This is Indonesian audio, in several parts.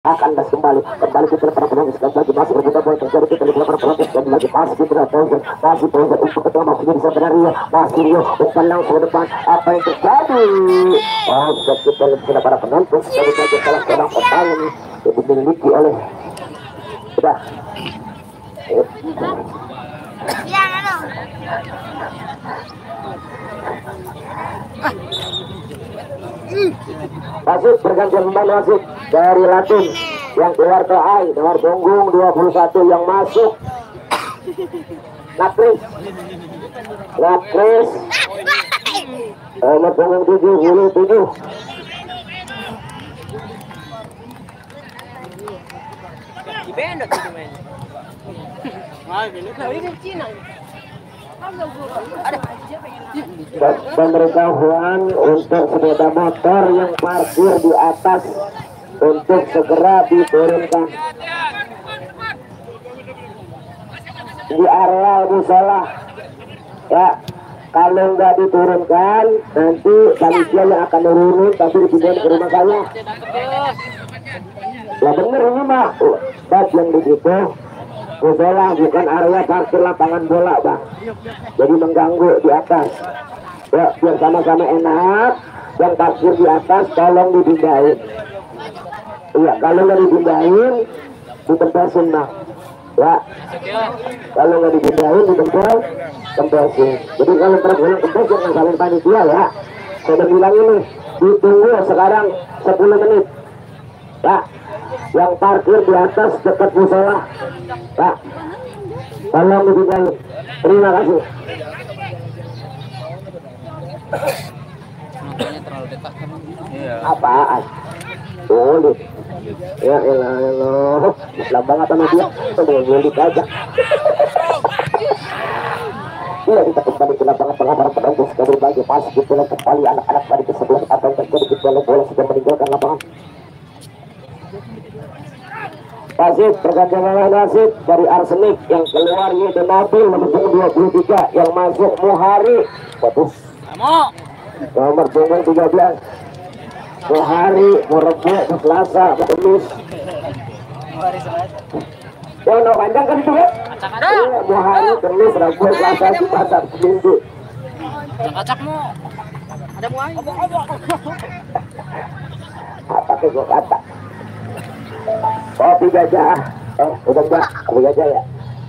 akan kembali kita para penonton sekali lagi masih berbeda bola terjadi kita lihat para penonton sekali lagi masih kita masih untuk ketemu masih bisa berlari masih Rio umpan langsung ke depan apa yang terjadi kita lihat para penonton sekali lagi salah seorang pemain yang dimiliki oleh sudah Masuk pergantian pemain masuk dari Latin yang keluar ke AI nomor punggung 21 yang masuk Nakris nomor punggung 77 pemberitahuan untuk sepeda motor yang parkir di atas untuk segera diturunkan di area musola ya. Kalau nggak diturunkan nanti panitia yang akan nurunin tapi dipindahin ke rumah saya lah. Bener ini mah bab yang begitu musola bukan area parkir lapangan bola bang, jadi mengganggu di atas ya. Biar sama-sama enak, yang parkir di atas tolong dipindahin. Iya, kalau nggak dipindahin ditempesin bang ya. Kalau nggak dipindahin tempesin. Jadi kalau terpulang tempes jangan salin panitia ya. Saya udah bilang ini ditunggu sekarang 10 menit ya. Yang parkir di atas dekat musola pak, tolong dipindahin. Terima kasih. Terlalu dekat kan? Iya. Apaan? Sulit. Ya elah, Islam banget sama dia. Sulit aja. Bila kita kembali ke lapangan tengah para penonton sekali lagi masih kita kembali anak-anak dari ke-11 apa yang terjadi di dalam bola sudah meninggalkan lapangan. Wasit pergantian wasit dari Arsenik yang keluar Yudha Nabil nomor 23 yang masuk Muhari bagus nomor 13 Muhari Murabbu Selasa Kamis no panjang kan itu ya Muhari Kamis Rabu Selasa di pasar Seminggu Acak-acakmu ada muai apa tuh gua kata kopi gajah udah enggak kopi gajah ya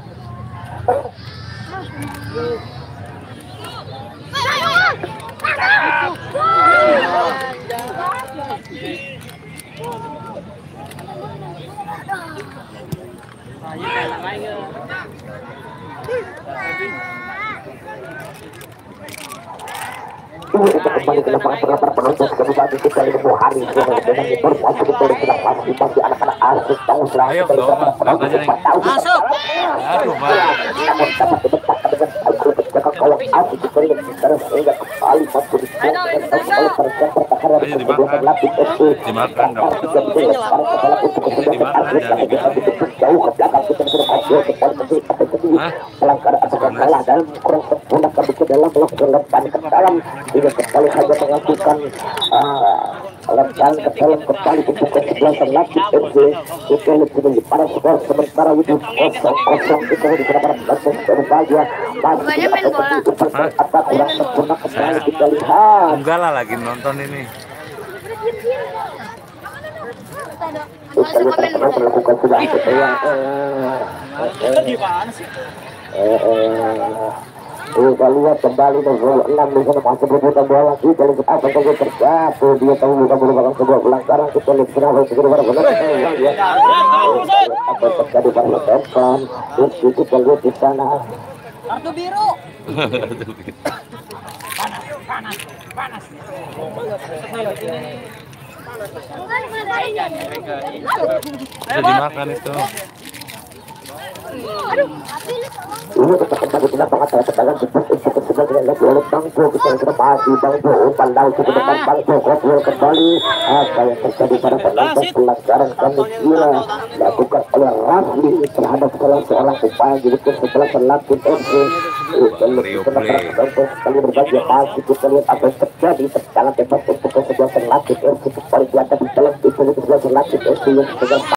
kita kembali ke lapangan penonton sekali lagi kita lihat Muhari dengan berpuasa kita sudah pasti pasti anak-anak asik tahu selalu masuk. Aduh namun dapat dibentak dengan jaga gawang asik kita lihat sekarang sehingga kembali masuk di kalau pertahanan kemudian lapis FC dimakan dong. Sekarang kepala untuk kesediaan asik jauh ke belakang kita sudah hasil kembali pelanggaran atau kalah dalam kurang sempurna kami ke dalam melakukan lemparan ke dalam ini kembali saja mengajukan lemparan ke dalam kembali untuk kesebelasan lagi FC kita lihat di para skor sementara itu 0-0 kita di para penonton berbahagia masih apa kurang sempurna kembali kita lihat enggak lah lagi nonton ini. Kita lihat melakukan sudah kita lihat kembali nomor 6 di sana masih berputar bola kita lihat apa yang terjadi dia tahu bukan merupakan sebuah pelanggaran kita lihat kenapa segera para penonton ya apa yang terjadi pada penonton terus kita lihat di sana Kartu biru. Panas. Bisa dimakan itu. ini kita kembali ke lapangan tengah cepat untuk sebagai lagi oleh Bangko kita sudah masih Bangko umpan langsung ke depan Bangko kontrol kembali apa yang terjadi pada penonton pelanggaran kami kira dilakukan oleh Rafli terhadap salah seorang pemain jadi setelah selapin FC sekali berbagi masih kita lihat apa yang terjadi sangat hebat untuk kesebelasan lapis FC oleh kelihatan di dalam itu sebelah jelas itu